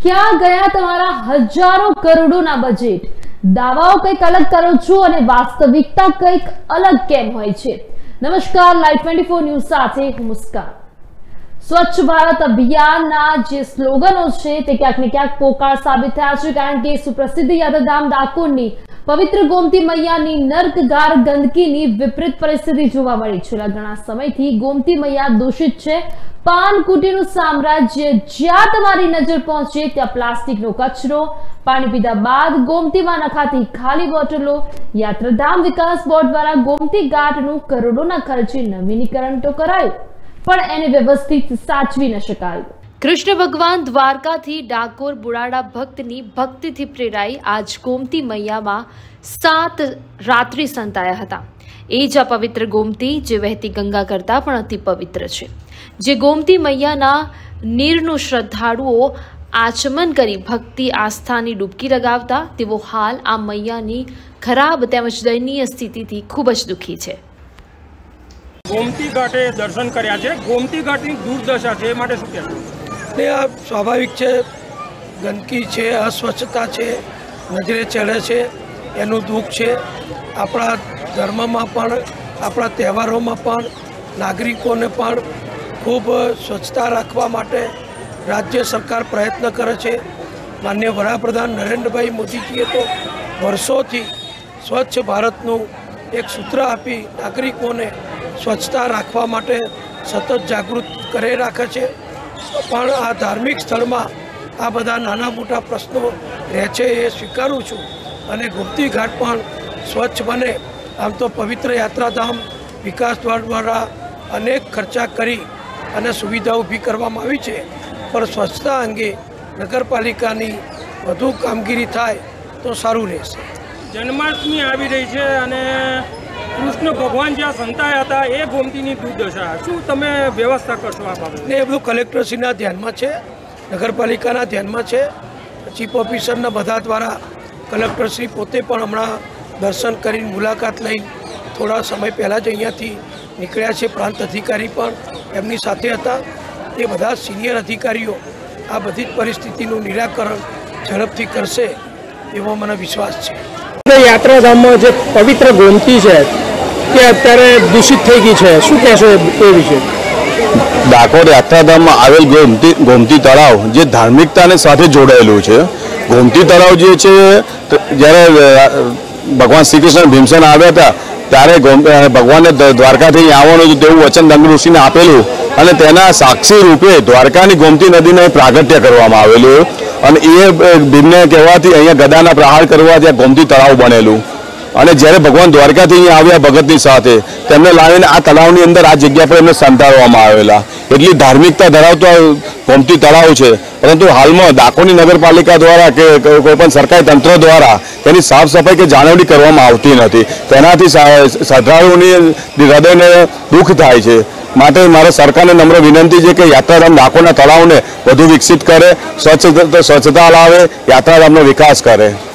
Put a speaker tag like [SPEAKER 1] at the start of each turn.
[SPEAKER 1] क्या गया तमारा हजारों करोड़ों बजेट? दावाओं કંઈક અલગ કરો છો અને વાસ્તવિકતા કંઈક અલગ કેમ હોય છે? નમસ્કાર, લાઈવ 24 ન્યૂઝ સાથે હું મુસ્કાન। સ્વચ્છ ભારત અભિયાનના જે સ્લોગનો છે તે ક્યાંક ને ક્યાંક પોકાર સાબિત થયા છે, કારણ કે સુપ્રસિદ્ધ યાત્રાધામ ડાકોરની પવિત્ર ગોમતી મૈયાની નર્કગાર ગંદકીની વિપરીત પરિસ્થિતિ જોવા મળી। છેલ્લા ઘણા સમયથી ગોમતી મૈયા દૂષિત છે। પાન કુટીનું સામ્રાજ્ય, જ્યાં તમારી નજર પહોંચે ત્યાં પ્લાસ્ટિકનો કચરો, પાણી પીધા બાદ ગોમતીમાં નખાતી ખાલી બોટલો। યાત્રાધામ વિકાસ બોર્ડ દ્વારા ગોમતી ઘાટનું કરોડોના ખર્ચે નવીનીકરણ તો કરાયું, પણ એને વ્યવસ્થિત સાચવી ન શકાયું। કૃષ્ણ ભગવાન દ્વારકાથી ડાકોર બુડાડા ભક્તની ભક્તિથી પ્રેરાઈ આજ ગોમતી મૈયામાં 7 રાત્રિ સંતાયા હતા। એ જ આ પવિત્ર ગોમતી જે વહેતી ગંગા કરતા પણ અતિ પવિત્ર છે, જે ગોમતી મૈયાના નીરનું શ્રદ્ધાળુઓ આચમન કરી ભક્તિ આસ્થાની ડૂબકી લગાવતા તેવો હાલ આ મૈયાની ખરાબ તેમજ દયનીય સ્થિતિથી ખૂબ જ દુઃખી છે।
[SPEAKER 2] ગોમતી ઘાટે દર્શન કર્યા છે, ગોમતી ઘાટની દુર્દશા છે, એ માટે શું કહેવું?
[SPEAKER 3] આ સ્વાભાવિક છે, ગંદકી છે, અસ્વચ્છતા છે, નજરે ચડે છે, એનું દુઃખ છે। આપણા ધર્મમાં પણ, આપણા તહેવારોમાં પણ નાગરિકોને પણ ખૂબ સ્વચ્છતા રાખવા માટે રાજ્ય સરકાર પ્રયત્ન કરે છે। માનનીય વડાપ્રધાન નરેન્દ્રભાઈ મોદીજીએ તો વર્ષોથી સ્વચ્છ ભારતનું એક સૂત્ર આપી નાગરિકોને સ્વચ્છતા રાખવા માટે સતત જાગૃત કરી રાખે છે। પણ આ ધાર્મિક સ્થળમાં આ બધા નાના મોટા પ્રશ્નો રહે છે, એ સ્વીકારું છું, અને ગોમતી ઘાટ પણ સ્વચ્છ બને। આમ તો પવિત્ર યાત્રાધામ વિકાસ દ્વારા અનેક ખર્ચા કરી અને સુવિધા ઊભી કરવામાં આવી છે, પણ સ્વચ્છતા અંગે નગરપાલિકાની વધુ કામગીરી થાય તો સારું રહેશે।
[SPEAKER 2] જન્માષ્ટમી આવી રહી છે અને કૃષ્ણ ભગવાન જ્યાં સંતાયા હતા એ ગોમતીની દુર્દશા, શું તમે વ્યવસ્થા કરશો આ બાબતે?
[SPEAKER 3] એ બધું કલેક્ટરશ્રીના ધ્યાનમાં છે, નગરપાલિકાના ધ્યાનમાં છે, ચીફ ઓફિસરના બધા દ્વારા કલેક્ટરશ્રી પોતે પણ હમણાં દર્શન કરીને મુલાકાત લઈ થોડા સમય પહેલાં જ અહીંયાથી નીકળ્યા છે। પ્રાંત અધિકારી પણ એમની સાથે હતા। એ બધા સિનિયર અધિકારીઓ આ બધી જ પરિસ્થિતિનું નિરાકરણ ઝડપથી કરશે એવો મને વિશ્વાસ છે।
[SPEAKER 4] યાત્રાધામમાં જે પવિત્ર ગોમતી છે તે અત્યારે દૂષિત થઈ ગઈ છે, શું કહેશો એ વિશે?
[SPEAKER 5] ડાકોર યાત્રાધામમાં આવેલ ગોમતી તળાવ જે ધાર્મિકતાને સાથે જોડાયેલું છે। ગોમતી તળાવ જે છે, જ્યારે ભગવાન શ્રી કૃષ્ણ ભીમસેન આવ્યા હતા ત્યારે ભગવાનને દ્વારકાથી આવવાનું હતું તેવું વચન દંગ ઋષિને આપેલું, અને તેના સાક્ષી રૂપે દ્વારકાની ગોમતી નદીને પ્રાગટ્ય કરવામાં આવેલું, અને એ ભીમને કહેવાથી અહીંયા ગદાના પ્રહાર કરવાથી આ ગોમતી તળાવ બનેલું। અને જ્યારે ભગવાન દ્વારકાથી અહીંયા આવ્યા ભગતની સાથે, તેમને લાવીને આ તળાવની અંદર આ જગ્યા પર એમને સંતાડવામાં આવેલા। એટલી ધાર્મિકતા ધરાવતો ગોમતી તળાવ છે, પરંતુ હાલમાં ડાકોરની નગરપાલિકા દ્વારા કે કોઈપણ સરકારી તંત્ર દ્વારા તેની સાફ સફાઈ કે જાળવણી કરવામાં આવતી નથી। તેનાથી શ્રદ્ધાળુઓની હૃદયને દુઃખ થાય છે। માટે મારે સરકારને નમ્ર વિનંતી છે કે યાત્રાધામ ડાકોરના તળાવને વધુ વિકસિત કરે, સ્વચ્છતા લાવે, યાત્રાધામનો વિકાસ કરે।